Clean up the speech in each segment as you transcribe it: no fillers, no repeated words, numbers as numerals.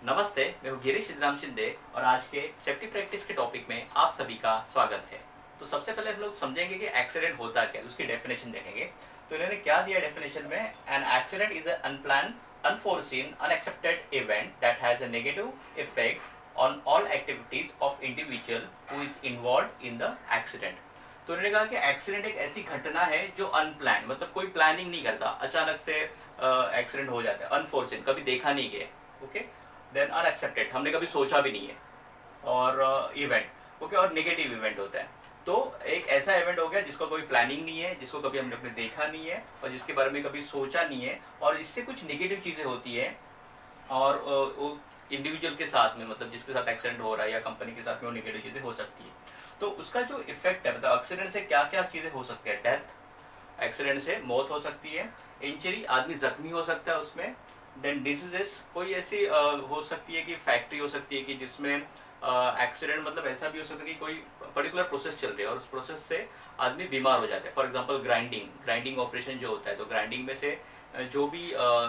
नमस्ते, मैं हूँ गिरीश सिद्धराम शिंदे और आज के सेफ्टी प्रैक्टिस के टॉपिक में आप सभी का स्वागत है। तो सबसे पहले हम लोग समझेंगे कि एक्सीडेंट होता क्या है, उसकी डेफिनेशन देखेंगे। तो इन्होंने क्या दिया डेफिनेशन में, an accident is an unplan, unforeseen, unexpected event that has a negative effect on all activities of individual who is involved in the accident. तो उन्होंने कहा कि एक्सीडेंट एक ऐसी घटना है जो अनप्लान, मतलब कोई प्लानिंग नहीं करता, अचानक से एक्सीडेंट हो जाता है, अनफोर्सीन, कभी देखा नहीं गया, ओके। देन अनएक्सेप्टेड, हमने कभी सोचा भी नहीं है, और इवेंट, ओके, और नेगेटिव इवेंट होता है। तो एक ऐसा इवेंट हो गया जिसको कोई प्लानिंग नहीं है, जिसको कभी हमने देखा नहीं है और जिसके बारे में कभी सोचा नहीं है, और इससे कुछ नेगेटिव चीजें होती है, और वो इंडिविजुअल के साथ में, मतलब जिसके साथ एक्सीडेंट हो रहा है या कंपनी के साथ में वो नेगेटिव चीजें हो सकती है। तो उसका जो इफेक्ट है, मतलब एक्सीडेंट से क्या क्या चीजें हो सकती है, डेथ, एक्सीडेंट से मौत हो सकती है, इंजरी, आदमी जख्मी हो सकता है उसमें। देन डिजीजेस, कोई ऐसी हो सकती है कि फैक्ट्री हो सकती है कि जिसमें एक्सीडेंट, मतलब ऐसा भी हो सकता है कि कोई पर्टिकुलर प्रोसेस चल रही है और उस प्रोसेस से आदमी बीमार हो जाता है। फॉर एग्जांपल ग्राइंडिंग ऑपरेशन जो होता है, तो ग्राइंडिंग में से जो भी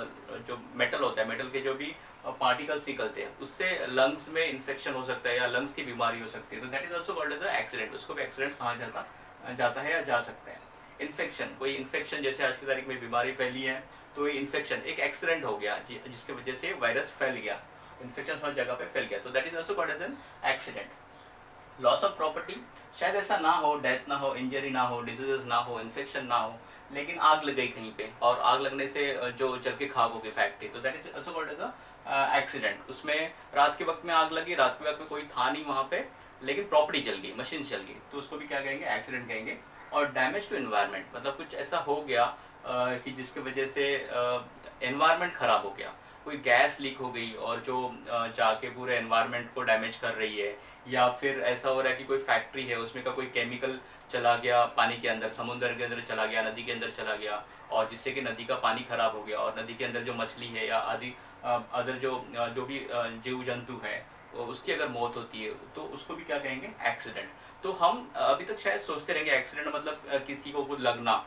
जो मेटल होता है, मेटल के जो भी पार्टिकल्स निकलते हैं, उससे लंग्स में इन्फेक्शन हो सकता है या लंग्स की बीमारी हो सकती है। तो that is also called as accident, उसको भी एक्सीडेंट कहा जाता है या जा सकता है। इन्फेक्शन, कोई इन्फेक्शन, जैसे आज की तारीख में बीमारी फैली है, तो ये इन्फेक्शन एक एक्सीडेंट हो गया जिसकी वजह से वायरस फैल गया, इन्फेक्शन हर जगह पे फैल गया, तो that is also called as an accident. Loss of property, शायद ऐसा ना हो, डेथ ना हो, इंजरी ना हो, डिजीजेस ना हो, इन्फेक्शन ना हो, लेकिन आग लग गई कहीं पे और आग लगने से जो जल के खाक हो गई फैक्ट्री, तो that is also called as a accident. उसमें रात के वक्त में आग लगी, रात के वक्त में कोई था नहीं वहां पे, लेकिन प्रॉपर्टी जल गई, मशीन जल गई, तो उसको भी क्या कहेंगे, एक्सीडेंट कहेंगे। और डैमेज टू एनवायरनमेंट, मतलब कुछ ऐसा हो गया कि जिसकी वजह से एनवायरनमेंट खराब हो गया, कोई गैस लीक हो गई और जो जाके पूरे एनवायरनमेंट को डैमेज कर रही है, या फिर ऐसा हो रहा है कि कोई फैक्ट्री है, उसमें का कोई केमिकल चला गया पानी के अंदर, समुद्र के अंदर चला गया, नदी के अंदर चला गया, और जिससे कि नदी का पानी खराब हो गया, और नदी के अंदर जो मछली है या आदि अदर जो भी जीव जंतु है, उसकी अगर मौत होती है, तो उसको भी क्या कहेंगे, एक्सीडेंट। तो हम अभी तक शायद सोचते रहेंगे एक्सीडेंट मतलब किसी को कुछ लगना,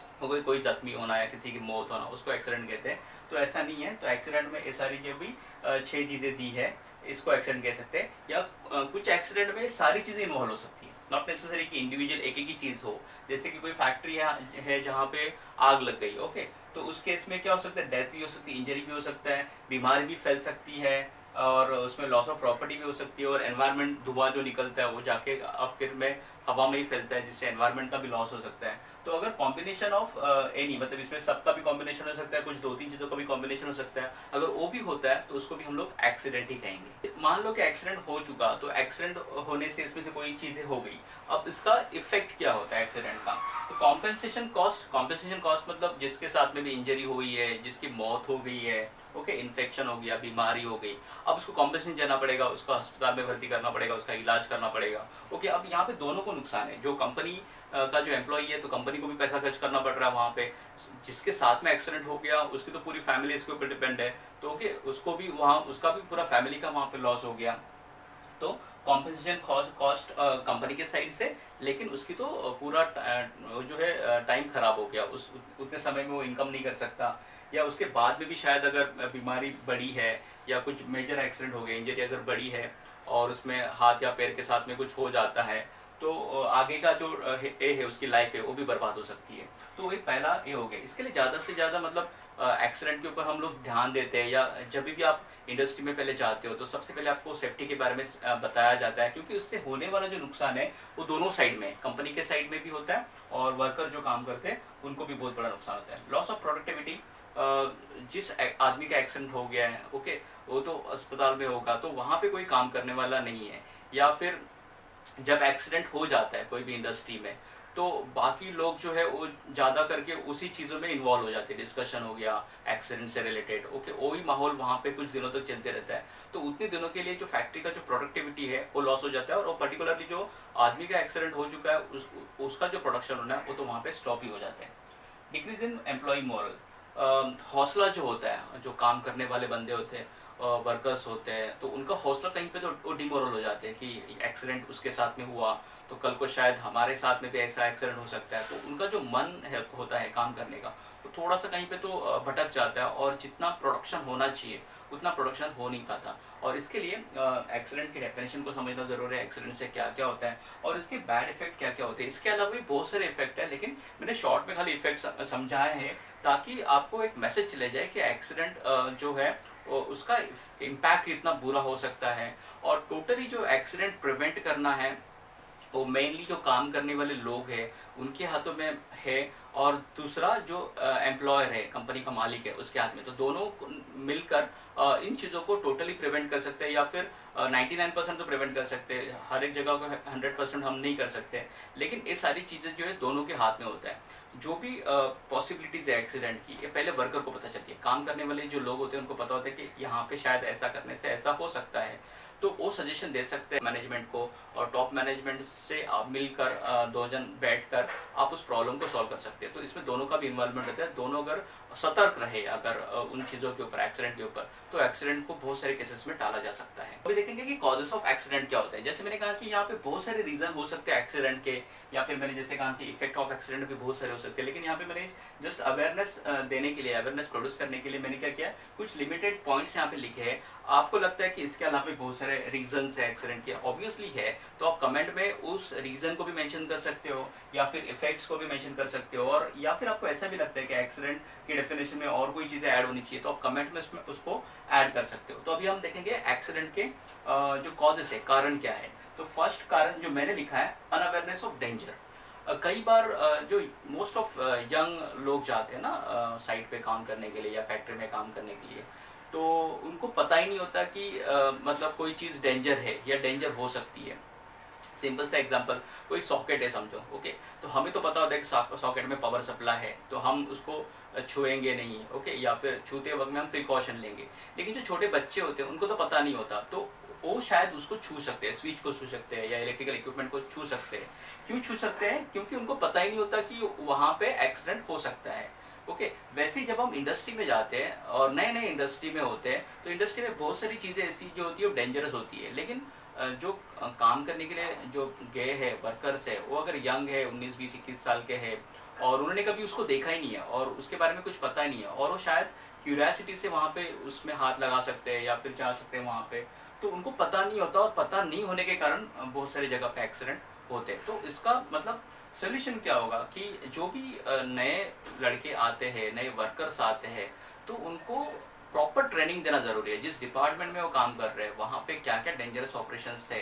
कोई जख्मी होना या किसी की मौत होना, उसको एक्सीडेंट कहते हैं। तो ऐसा नहीं है। तो एक्सीडेंट में ये सारी जो भी 6 चीजें दी है, इसको एक्सीडेंट कह सकते हैं। या कुछ एक्सीडेंट में सारी चीजें इन्वॉल्व हो सकती है, नॉट नेसेसरी कि इंडिविजुअल एक ही चीज हो। जैसे कि कोई फैक्ट्री है जहाँ पे आग लग गई, ओके, तो उस केस में क्या हो सकता है, डेथ भी हो सकती है, इंजरी भी हो सकता है, बीमारी भी फैल सकती है, और उसमें लॉस ऑफ प्रॉपर्टी भी हो सकती है, और एनवायरनमेंट, धुआं जो निकलता है वो जाके आखिर में हवा में ही फैलता है, जिससे एनवायरनमेंट का भी लॉस हो सकता है। तो अगर कॉम्बिनेशन ऑफ एनी, मतलब इसमें सबका भी कॉम्बिनेशन हो सकता है, कुछ 2-3 चीजों का भी कॉम्बिनेशन हो सकता है, अगर वो भी होता है तो उसको भी हम लोग एक्सीडेंट ही कहेंगे। मान लो कि एक्सीडेंट हो चुका, तो एक्सीडेंट होने से इसमें से कोई चीजें हो गई, अब इसका इफेक्ट क्या होता है एक्सीडेंट का। तो कॉम्पेंसेशन कॉस्ट मतलब जिसके साथ में भी इंजरी हुई है, जिसकी मौत हो गई है, ओके, इन्फेक्शन हो गया, बीमारी हो गई, अब उसको कॉम्पेंसेशन देना पड़ेगा, उसको अस्पताल में भर्ती करना पड़ेगा, उसका इलाज करना पड़ेगा, ओके। अब यहाँ पे दोनों को नुकसान है, जो कंपनी का जो एम्प्लॉई है, तो कंपनी को भी पैसा खर्च करना पड़ रहा है वहां पे, जिसके साथ में एक्सीडेंट हो गया उसकी तो पूरी फैमिली इसके ऊपर डिपेंड है, तो ओके, उसको भी वहाँ, उसका भी पूरा फैमिली का वहां पे लॉस हो गया। तो कॉम्पेंसेशन कॉस्ट कंपनी के साइड से, लेकिन उसकी तो पूरा जो है टाइम खराब हो गया, उस उतने समय में वो इनकम नहीं कर सकता, या उसके बाद में भी शायद अगर बीमारी बड़ी है या कुछ मेजर एक्सीडेंट हो गया, इंजरी अगर बड़ी है और उसमें हाथ या पैर के साथ में कुछ हो जाता है, तो आगे का जो ए है, उसकी लाइफ है, वो भी बर्बाद हो सकती है। तो वही पहला ए हो गया। इसके लिए ज्यादा से ज्यादा मतलब एक्सीडेंट के ऊपर हम लोग ध्यान देते हैं, या जब भी आप इंडस्ट्री में पहले जाते हो तो सबसे पहले आपको सेफ्टी के बारे में बताया जाता है, क्योंकि उससे होने वाला जो नुकसान है वो दोनों साइड में, कंपनी के साइड में भी होता है और वर्कर जो काम करते हैं उनको भी बहुत बड़ा नुकसान होता है। लॉस ऑफ प्रोडक्टिविटी, जिस आदमी का एक्सीडेंट हो गया है, ओके, वो तो अस्पताल में होगा, तो वहां पे कोई काम करने वाला नहीं है, या फिर जब एक्सीडेंट हो जाता है कोई भी इंडस्ट्री में, तो बाकी लोग जो है वो ज्यादा करके उसी चीजों में इन्वॉल्व हो जाते हैं, डिस्कशन हो गया एक्सीडेंट से रिलेटेड, ओके, वही माहौल वहां पे कुछ दिनों तक चलते रहता है। तो उतने दिनों के लिए जो फैक्ट्री का जो प्रोडक्टिविटी है वो लॉस हो जाता है, और पर्टिकुलरली जो आदमी का एक्सीडेंट हो चुका है उसका जो प्रोडक्शन होना है वो तो वहां पे स्टॉप ही हो जाता है। डिक्रीज इन एम्प्लॉय मोरल, हौसला जो होता है, जो काम करने वाले बंदे होते हैं, वर्कर्स होते हैं, तो उनका हौसला कहीं पे तो डिमोरल हो जाते हैं कि एक्सीडेंट उसके साथ में हुआ तो कल को शायद हमारे साथ में भी ऐसा एक्सीडेंट हो सकता है, तो उनका जो मन है होता है काम करने का, तो थोड़ा सा कहीं पे तो भटक जाता है और जितना प्रोडक्शन होना चाहिए उतना प्रोडक्शन हो नहीं पाता। और इसके लिए एक्सीडेंट की डेफिनेशन को समझना जरूरी है, एक्सीडेंट से क्या क्या होता है और इसके बैड इफेक्ट क्या क्या होते हैं। इसके अलावा भी बहुत सारे इफेक्ट है, लेकिन मैंने शॉर्ट में खाली इफेक्ट समझाए हैं ताकि आपको एक मैसेज चले जाए कि एक्सीडेंट जो है उसका इम्पैक्ट इतना बुरा हो सकता है। और टोटली जो एक्सीडेंट प्रिवेंट करना है वो मेनली जो काम करने वाले लोग हैं उनके हाथों में है, और दूसरा जो एम्प्लॉयर है, कंपनी का मालिक है, उसके हाथ में। तो दोनों मिलकर इन चीज़ों को टोटली प्रिवेंट कर सकते हैं, या फिर 99% तो प्रिवेंट कर सकते हैं। हर एक जगह को 100% हम नहीं कर सकते, लेकिन ये सारी चीज़ें जो है दोनों के हाथ में होता है। जो भी पॉसिबिलिटीज है एक्सीडेंट की, ये पहले वर्कर को पता चलती है। काम करने वाले जो लोग होते हैं उनको पता होता है कि यहाँ पे शायद ऐसा करने से ऐसा हो सकता है, तो वो सजेशन दे सकते हैं मैनेजमेंट को, और टॉप मैनेजमेंट से आप मिलकर दो जन बैठकर आप उस प्रॉब्लम को सॉल्व कर सकते हैं। तो इसमें दोनों का भी इन्वॉल्वमेंट रहता है। दोनों अगर सतर्क रहे अगर उन चीज़ों के ऊपर, एक्सीडेंट के ऊपर, तो एक्सीडेंट को बहुत सारे केसेस में टाला जा सकता है। अभी देखेंगे कि कॉजेस ऑफ एक्सीडेंट क्या होता है। जैसे मैंने कहा कि यहाँ पे बहुत सारे रीजन हो सकते हैं एक्सीडेंट के, या फिर मैंने जैसे कहा कि इफेक्ट ऑफ एक्सीडेंट भी बहुत सारे हो सकते हैं, लेकिन यहाँ पे मैंने जस्ट अवेयरनेस देने के लिए, अवेयरनेस प्रोड्यूस करने के लिए मैंने क्या किया, कुछ लिमिटेड पॉइंट्स यहाँ पे लिखे हैं। आपको लगता है कि इसके अलावा भी बहुत सारे रीजन है एक्सीडेंट के, ऑब्वियसली है, तो आप कमेंट में उस रीजन को भी मेंशन कर सकते हो, या फिर इफेक्ट्स को भी मेंशन कर सकते हो, और या फिर आपको ऐसा भी लगता है कि एक्सीडेंट की डेफिनेशन में और कोई चीजें ऐड होनी चाहिए, तो आप कमेंट में उसको ऐड कर सकते हो। तो अभी हम देखेंगे एक्सीडेंट के जो कॉजेस है, कारण क्या है। तो फर्स्ट कारण जो मैंने लिखा है, अनअवेयरनेस ऑफ डेंजर। कई बार जो मोस्ट ऑफ यंग लोग जाते हैं ना साइट पे काम करने के लिए या फैक्ट्री में काम करने के लिए, तो उनको पता ही नहीं होता कि मतलब कोई चीज़ डेंजर है या डेंजर हो सकती है। सिंपल सा एग्जांपल, कोई सॉकेट है समझो, ओके, तो हमें तो पता होता है कि सॉकेट में पावर सप्लाई है, तो हम उसको छुएंगे नहीं, ओके, या फिर छूते वक्त में हम प्रिकॉशन लेंगे। लेकिन जो छोटे बच्चे होते हैं उनको तो पता नहीं होता, तो वो शायद उसको छू सकते हैं, स्विच को छू सकते हैं या इलेक्ट्रिकल इक्विपमेंट को छू सकते हैं। क्यों छू सकते हैं? क्योंकि उनको पता ही नहीं होता कि वहाँ पे एक्सीडेंट हो सकता है। ओके, वैसे ही जब हम इंडस्ट्री में जाते हैं और नए नए इंडस्ट्री में होते हैं, तो इंडस्ट्री में बहुत सारी चीज़ें ऐसी जो होती है वो डेंजरस होती है, लेकिन जो काम करने के लिए जो गए हैं वर्कर्स है, वो अगर यंग है, 19, 20, 21 साल के हैं, और उन्होंने कभी उसको देखा ही नहीं है और उसके बारे में कुछ पता ही नहीं है, और वो शायद क्यूरियोसिटी से वहाँ पे उसमें हाथ लगा सकते हैं या फिर जा सकते हैं वहाँ पे, तो उनको पता नहीं होता, और पता नहीं होने के कारण बहुत सारी जगह पे एक्सीडेंट होते हैं। तो इसका मतलब सोल्यूशन क्या होगा कि जो भी नए लड़के आते हैं, नए वर्कर्स आते हैं, तो उनको प्रॉपर ट्रेनिंग देना जरूरी है। जिस डिपार्टमेंट में वो काम कर रहे हैं वहाँ पे क्या क्या डेंजरस ऑपरेशंस है,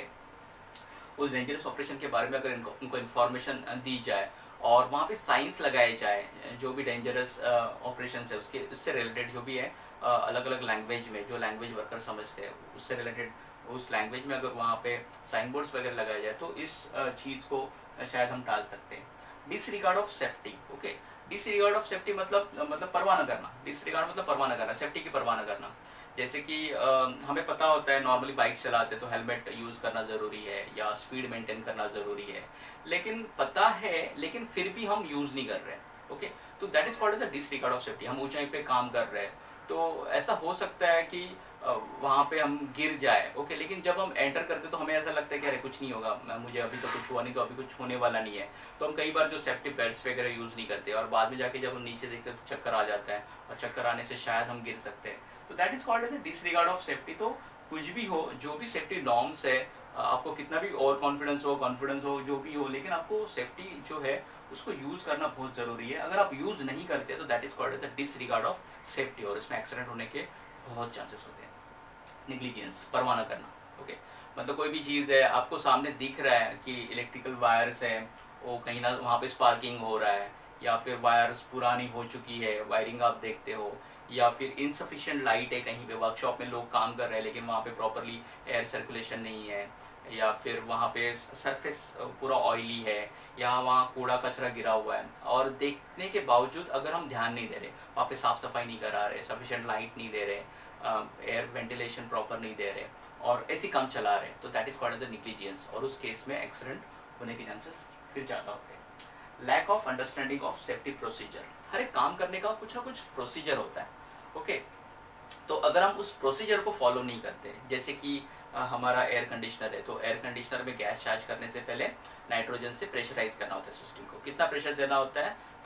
उस डेंजरस ऑपरेशन के बारे में अगर उनको इन्फॉर्मेशन दी जाए और वहाँ पे साइंस लगाए जाए, जो भी डेंजरस ऑपरेशन है उसके उससे रिलेटेड जो भी है, अलग अलग लैंग्वेज में, जो लैंग्वेज वर्कर समझते हैं उससे रिलेटेड उस लैंग्वेज में अगर वहाँ पे साइन बोर्ड्स वगैरह लगाए जाए, तो इस चीज़ को शायद हम टाल सकते हैं। Disregard of safety, okay, disregard of safety मतलब परवाह न करना। डिसरिगार्ड मतलब परवाह न करना, सेफ्टी की परवाह न करना। जैसे कि हमें पता होता है नॉर्मली बाइक चलाते तो हेलमेट यूज़ करना ज़रूरी है या स्पीड मेंटेन करना ज़रूरी है, लेकिन पता है लेकिन फिर भी हम यूज़ नहीं कर रहे हैं, ओके, तो that is called as the disregard of safety. हम ऊंचाई पे काम कर रहे हैं, तो ऐसा हो सकता है कि वहाँ पे हम गिर जाए, ओके, लेकिन जब हम एंटर करते तो हमें ऐसा लगता है कि अरे कुछ नहीं होगा, मुझे अभी तो कुछ हुआ नहीं, तो अभी कुछ होने वाला नहीं है, तो हम कई बार जो सेफ्टी बेल्ट्स वगैरह यूज़ नहीं करते, और बाद में जाके जब हम नीचे देखते हैं तो चक्कर आ जाता है, और चक्कर आने से शायद हम गिर सकते हैं। तो that is called as a disregard of safety. तो कुछ भी हो, जो भी सेफ्टी नॉर्म्स है, आपको कितना भी और कॉन्फिडेंस हो, जो भी हो, लेकिन आपको सेफ्टी जो है उसको यूज करना बहुत जरूरी है। अगर आप यूज नहीं करते तो that is called as the disregard of safety, और इसमें एक्सीडेंट होने के बहुत चांसेस होते हैं। निग्लिजेंस, परवाह न करना, ओके, मतलब कोई भी चीज़ है, आपको सामने दिख रहा है कि इलेक्ट्रिकल वायर्स है, वो कहीं ना वहाँ पे स्पार्किंग हो रहा है, या फिर वायर्स पुरानी हो चुकी है, वायरिंग आप देखते हो, या फिर इनसफिशिएंट लाइट है, कहीं पे वर्कशॉप में लोग काम कर रहे हैं लेकिन वहाँ पे प्रॉपरली एयर सर्कुलेशन नहीं है, या फिर वहाँ पे सरफेस पूरा ऑयली है, या वहाँ कूड़ा कचरा गिरा हुआ है, और देखने के बावजूद अगर हम ध्यान नहीं दे रहे, वहाँ पे साफ सफाई नहीं करा रहे, सफिशिएंट लाइट नहीं दे रहे, एयर वेंटिलेशन प्रॉपर नहीं दे रहे, और ऐसी काम चला रहे, तो that is called the negligence, और उस केस में एक्सीडेंट होने के चांसेस फिर ज़्यादा होते हैं। Lack of understanding of safety procedure, हर एक काम करने का कुछ ना कुछ प्रोसीजर होता है, ओके, तो अगर हम उस प्रोसीजर को फॉलो नहीं करते, जैसे कि हमारा एयर कंडीशनर है, तो एयर कंडीशनर में गैस चार्ज करने से पहले नाइट्रोजन से प्रेशराइज करना होता है सिस्टम को। कितना प्रेशर देना होता है?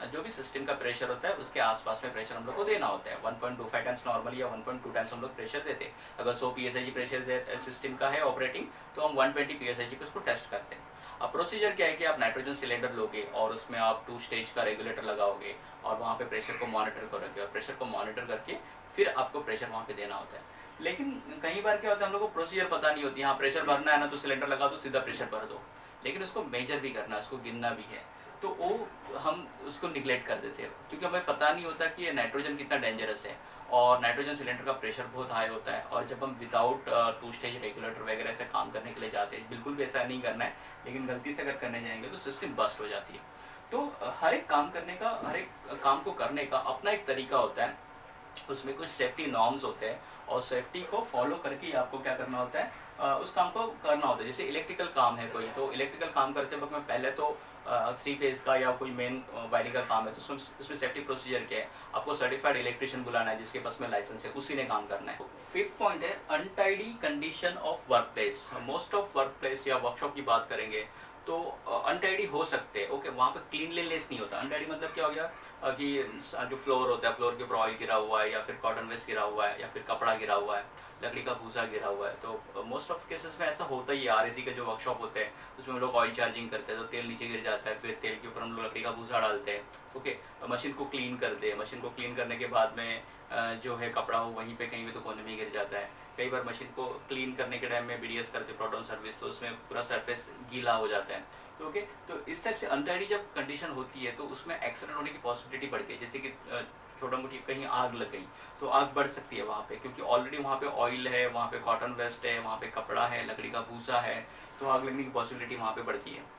जो भी सिस्टम का प्रेशर होता है उसके आसपास में प्रेशर हम लोग को देना होता है। 1.25 टाइम्स नॉर्मल या 1.2 टाइम्स हम लोग प्रेशर देते हैं। अगर 100 psi प्रेशर सिस्टम का है ऑपरेटिंग तो हम 120 psi पे उसको टेस्ट करते हैं। अब प्रोसीजर क्या है कि आप नाइट्रोजन सिलेंडर लोगे और उसमें आप 2 स्टेज का रेगुलेटर लगाओगे और वहाँ पे प्रेशर को मॉनिटर करोगे और प्रेशर को मॉनिटर करके फिर आपको प्रेशर वहाँ पे देना होता है। लेकिन कई बार क्या होता है हम लोग को प्रोसीजर पता नहीं होती। हाँ, प्रेशर भरना है ना तो सिलेंडर लगा दो, सीधा प्रेशर भर दो, लेकिन उसको मेजर भी करना है, उसको गिनना भी है, तो वो हम उसको निगलेक्ट कर देते हैं क्योंकि हमें पता नहीं होता कि ये नाइट्रोजन कितना डेंजरस है और नाइट्रोजन सिलेंडर का प्रेशर बहुत हाई होता है। और जब हम विदाउट 2 स्टेज रेगुलेटर वगैरह से काम करने के लिए जाते हैं, बिल्कुल भी ऐसा नहीं करना है, लेकिन गलती से अगर करने जाएंगे तो सिस्टम बस्ट हो जाती है। तो हर एक काम करने का, हर एक काम को करने का अपना एक तरीका होता है, उसमें कुछ सेफ्टी नॉर्म्स होते हैं और सेफ्टी को फॉलो करके आपको क्या करना होता है, उस काम को करना होता है। जैसे इलेक्ट्रिकल काम है कोई, तो इलेक्ट्रिकल काम करते वक्त में पहले तो 3 फेज का या कोई मेन वायरिंग का काम है तो उसमें सेफ्टी प्रोसीजर क्या है, आपको सर्टिफाइड इलेक्ट्रिशियन बुलाना है जिसके पास में लाइसेंस है, उसी ने काम करना है। 5th पॉइंट है untidy condition of work place. Most of work place या वर्कशॉप की बात करेंगे तो अनटाइडी हो सकते हैं। ओके, वहाँ पे क्लीनलीनेस नहीं होता। अनटाइडी मतलब क्या हो गया कि जो फ्लोर होता है, फ्लोर के ऊपर ऑयल गिरा हुआ है या फिर कॉटन वेस्ट गिरा हुआ है या फिर कपड़ा गिरा हुआ है, लकड़ी का भूसा गिरा हुआ है। तो मोस्ट ऑफ केसेस में ऐसा होता ही है। RAC के जो वर्कशॉप होते हैं उसमें हम लोग ऑयल चार्जिंग करते हैं तो तेल नीचे गिर जाता है, फिर तेल के ऊपर हम लोग लकड़ी का भूसा डालते हैं। ओके, मशीन को क्लीन कर दे, मशीन को क्लीन करने के बाद में जो है कपड़ा हो वहीं पे कहीं भी तो कोने में गिर जाता है। कई बार मशीन को क्लीन करने के टाइम में BDS करते प्रोटोन सर्विस, तो उसमें पूरा सरफेस गीला हो जाता है। तो ओके, तो इस टाइप से अनटाइडी जब कंडीशन होती है तो उसमें एक्सीडेंट होने की पॉसिबिलिटी बढ़ती है। जैसे कि छोटा मोटी कहीं आग लग गई तो आग बढ़ सकती है वहाँ पे, क्योंकि ऑलरेडी वहाँ पे ऑयल है, वहाँ पे कॉटन वेस्ट है, वहाँ पे कपड़ा है, लकड़ी का भूसा है, तो आग लगने की पॉसिबिलिटी वहाँ पे बढ़ती है।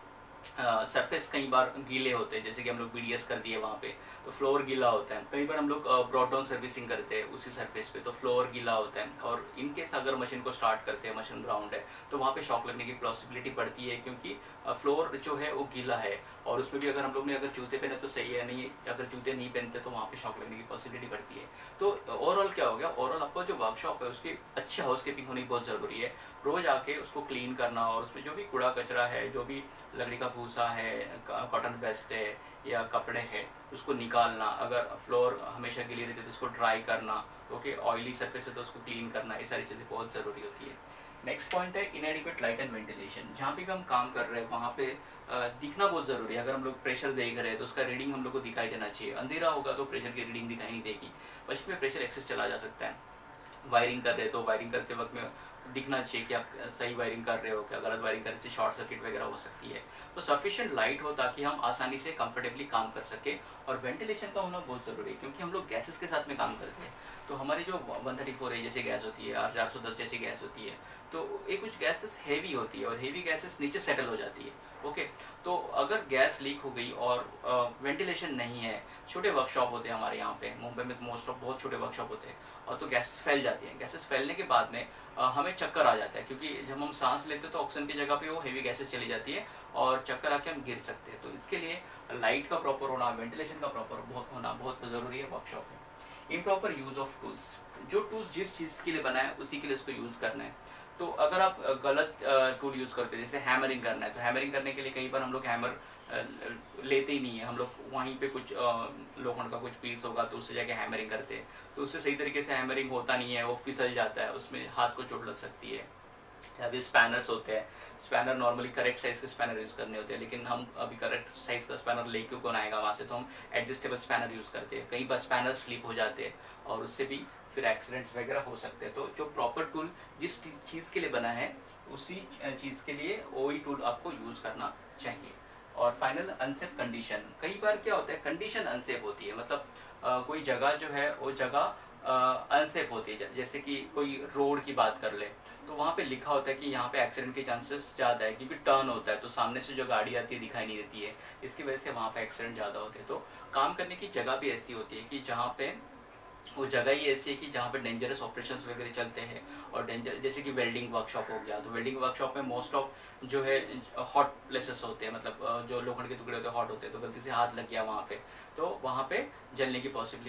सरफेस कई बार गीले होते हैं, जैसे कि हम लोग BDS कर दिए वहाँ पे तो फ्लोर गीला होता है। कई बार हम लोग ब्रॉडडाउन सर्विसिंग करते हैं उसी सरफेस पे तो फ्लोर गीला होता है। और इनकेस अगर मशीन को स्टार्ट करते हैं, मशीन ग्राउंड है, तो वहाँ पे शॉक लगने की पॉसिबिलिटी बढ़ती है, क्योंकि फ्लोर जो है वो गीला है। और उसमें भी अगर हम लोग ने अगर जूते पहने तो सही है, नहीं अगर जूते नहीं पहनते तो वहाँ पे शॉक लगने की पॉसिबिलिटी बढ़ती है। तो ओवरऑल क्या हो गया, ओवरऑल आपको जो वर्कशॉप है उसकी अच्छी हाउसकीपिंग होनी बहुत ज़रूरी है। रोज आके उसको क्लीन करना और उसमें जो भी कूड़ा कचरा है, जो भी लकड़ी का भूसा है, कॉटन वेस्ट है या कपड़े हैं, उसको निकालना। अगर फ्लोर हमेशा गीली रहती है तो उसको ड्राई करना। ओके, ऑयली सरफेस है तो उसको क्लीन करना। ये सारी चीज़ें बहुत ज़रूरी होती है। नेक्स्ट पॉइंट है इनएडिक्वेट लाइट एंड वेंटिलेशन। जहाँ पे हम काम कर रहे हैं वहाँ पे दिखना बहुत ज़रूरी है। अगर हम लोग प्रेशर देख रहे हैं तो उसका रीडिंग हम लोग को दिखाई देना चाहिए। अंधेरा होगा तो प्रेशर की रीडिंग दिखाई नहीं देगी, बस में प्रेशर एक्सेस चला जा सकता है। वायरिंग कर रहे तो वायरिंग करते वक्त में दिखना चाहिए कि आप सही वायरिंग कर रहे हो, क्या गलत वायरिंग करने से शॉर्ट सर्किट वगैरह हो सकती है। तो सफिशिएंट लाइट हो ताकि हम आसानी से कंफर्टेबली काम कर सके। और वेंटिलेशन का होना बहुत ज़रूरी है, क्योंकि हम लोग गैसेस के साथ में काम करते हैं। तो हमारी जो 134A जैसी गैस होती है, R410 जैसी गैस होती है, तो ये कुछ गैसेस हैवी होती है और हैवी गैसेस नीचे सेटल हो जाती है। ओके, तो अगर गैस लीक हो गई और वेंटिलेशन नहीं है, छोटे वर्कशॉप होते हैं हमारे यहाँ पे, मुंबई में तो मोस्ट ऑफ बहुत छोटे वर्कशॉप होते हैं, और तो गैसेस फैल जाती हैं। गैसेस फैलने के बाद में हमें चक्कर आ जाता है, क्योंकि जब हम सांस लेते हैं तो ऑक्सीजन की जगह पे वो हेवी गैसेस चली जाती है और चक्कर आके हम गिर सकते हैं। तो इसके लिए लाइट का प्रॉपर होना, वेंटिलेशन का प्रॉपर होना बहुत ज़रूरी है वर्कशॉप में। इम्प्रॉपर यूज़ ऑफ टूल्स, जो टूल्स जिस चीज़ के लिए बना है उसी के लिए उसको यूज़ करना है। तो अगर आप गलत टूल यूज़ करते हैं, जैसे हैमरिंग करना है, तो हैमरिंग करने के लिए कई बार हम लोग हैमर लेते ही नहीं है। हम लोग वहीं पे कुछ लोखंड का कुछ पीस होगा तो उससे जाके हैमरिंग करते हैं, तो उससे सही तरीके से हैमरिंग होता नहीं है, वो फिसल जाता है, उसमें हाथ को चोट लग सकती है। अभी स्पैनर्स होते हैं, स्पैनर नॉर्मली करेक्ट साइज के स्पैनर यूज़ करने होते हैं, लेकिन हम अभी करेक्ट साइज का स्पैनर लेके कौन आएगा वहाँ से, तो हम एडजस्टेबल स्पैनर यूज़ करते हैं। कई बार स्पैनर स्लिप हो जाते हैं और उससे भी फिर एक्सीडेंट्स वगैरह हो सकते हैं। तो जो प्रॉपर टूल जिस चीज़ के लिए बना है उसी चीज़ के लिए वही टूल आपको यूज़ करना चाहिए। और फाइनल, अनसेफ कंडीशन। कई बार क्या होता है, कंडीशन अनसेफ होती है, मतलब कोई जगह जो है वो जगह अनसेफ होती है। जैसे कि कोई रोड की बात कर ले तो वहाँ पे लिखा होता है कि यहाँ पे एक्सीडेंट के चांसेस ज़्यादा है, क्योंकि टर्न होता है तो सामने से जो गाड़ी आती है दिखाई नहीं देती है, इसकी वजह से वहाँ पे एक्सीडेंट ज़्यादा होते हैं। तो काम करने की जगह भी ऐसी होती है कि जहाँ पे वो जगह ही ऐसी है कि जहाँ पे डेंजरस ऑपरेशंस वगैरह चलते हैं। और डेंजर, जैसे कि वेल्डिंग वर्कशॉप हो गया, तो वेल्डिंग वर्कशॉप में मोस्ट ऑफ जो है हॉट प्लेसेस होते हैं, मतलब जो लोखंड के टुकड़े होते हैं हॉट होते हैं, तो गलती से हाथ लग गया वहाँ पे तो वहाँ पे जलने की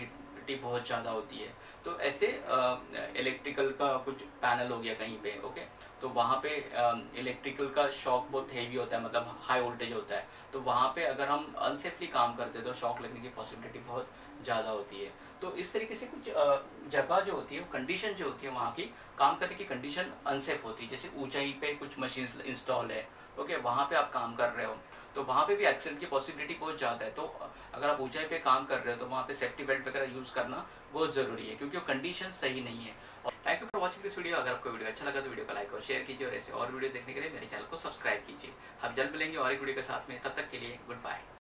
पॉसिबिलिटी बहुत ज़्यादा होती है। तो ऐसे इलेक्ट्रिकल का कुछ पैनल हो गया कहीं पे, ओके, तो वहाँ पे इलेक्ट्रिकल का शॉक बहुत हेवी होता है, मतलब हाई वोल्टेज होता है, तो वहाँ पे अगर हम अनसेफली काम करते हैं तो शॉक लगने की पॉसिबिलिटी बहुत ज़्यादा होती है। तो इस तरीके से कुछ जगह जो होती है, कंडीशन जो होती है वहाँ की, काम करने की कंडीशन अनसेफ होती है। जैसे ऊंचाई पे कुछ मशीन इंस्टॉल है, ओके, वहाँ पे आप काम कर रहे हो, तो वहाँ पे भी एक्सीडेंट की पॉसिबिलिटी बहुत ज़्यादा है। तो अगर आप ऊंचाई पे काम कर रहे हो तो वहाँ पे सेफ्टी बेल्ट वगैरह यूज़ करना बहुत ज़रूरी है, क्योंकि वो कंडीशन सही नहीं है। Thank you for watching this video. अगर आपको वीडियो अच्छा लगा तो वीडियो को लाइक और शेयर कीजिए, और ऐसे और वीडियो देखने के लिए मेरे चैनल को सब्सक्राइब कीजिए। हम जल्द मिलेंगे और एक वीडियो के साथ में, तब तक के लिए गुड बाय।